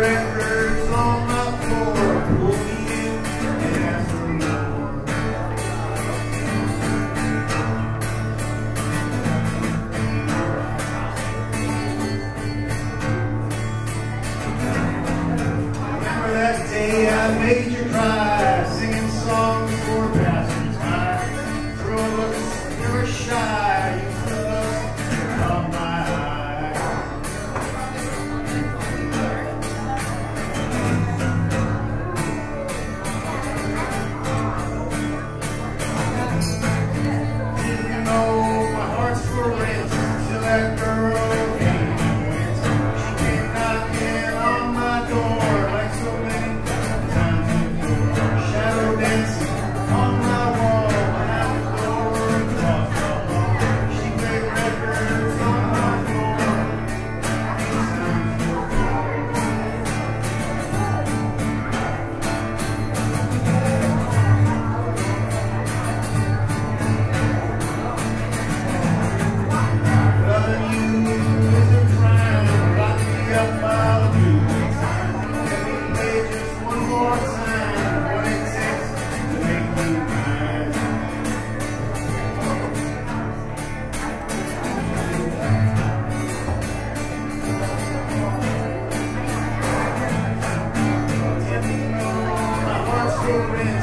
records on my floor, pull me in and ask for more. Remember that day I made you cry, singing songs for passers-by, throwing looks, you were shy, you put us on my eye. Didn't you know my heart's for rent till that girl came and went? She came knocking on my door like so many times before, shadow dancing on my wall behind the door across the hall. She played records on my floor. Loving you is a crime, lock me up, I'll do it. Let me play just one more time what it takes to make me mine. Didn't know my heart's for rent